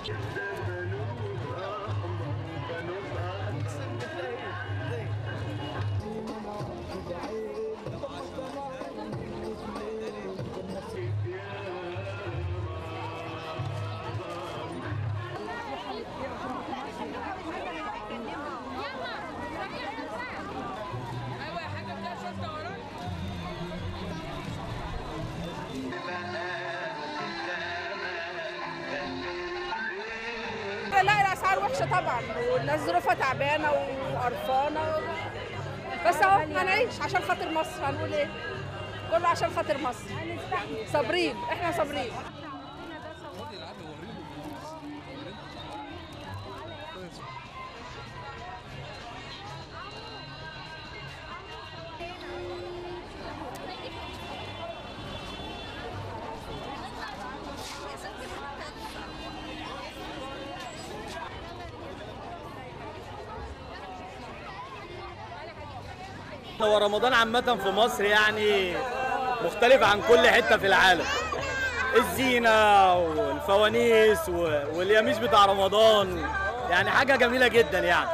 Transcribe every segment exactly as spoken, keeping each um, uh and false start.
لا الاسعار وحشه طبعا، والناس ظروفها تعبانه وقرفانه، بس اهو هنعيش عشان خاطر مصر. هنقول ايه؟ كله عشان خاطر مصر. صابرين، احنا صابرين. هو رمضان عامة في مصر يعني مختلف عن كل حتة في العالم. الزينة والفوانيس واليميش بتاع رمضان، يعني حاجة جميلة جدا يعني.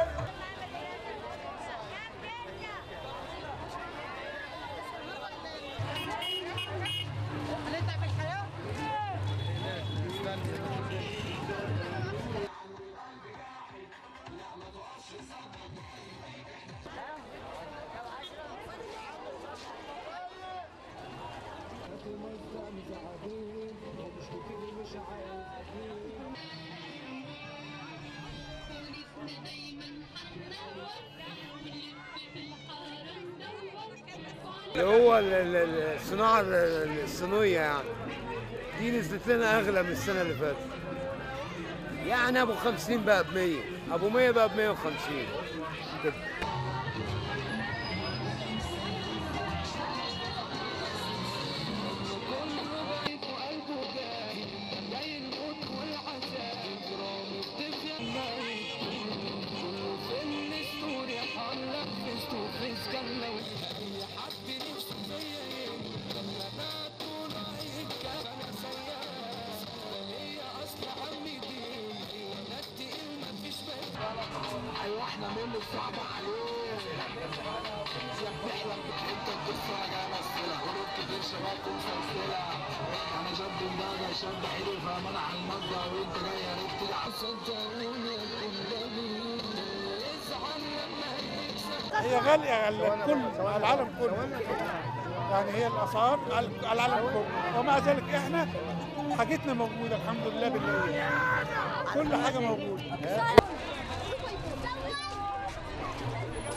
اللي هو الصناعة الصينية يعني دي نزلت لنا أغلى من السنة اللي فاتت. يعني أبو خمسين بقى بمية، أبو مية بقى بمية وخمسين كده. ايوه احنا منه صعب عليه يا بتحلم انت تبص على السلع قلوب كتير شباب مسلسله انا شاب مدغدغ شاب حلو فاهمان على المصدر وانت جاي يا ريت تلعب صدقوني ازعل لما يكسب. هي غاليه على الكل، على العالم كله، يعني هي الاسعار على العالم كله، ومع ذلك احنا حاجتنا موجوده الحمد لله بالله، كل حاجه موجوده.